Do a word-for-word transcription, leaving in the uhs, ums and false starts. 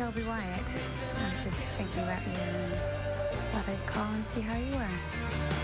Shelby Wyatt. I was just thinking about you and thought I'd call and see how you were.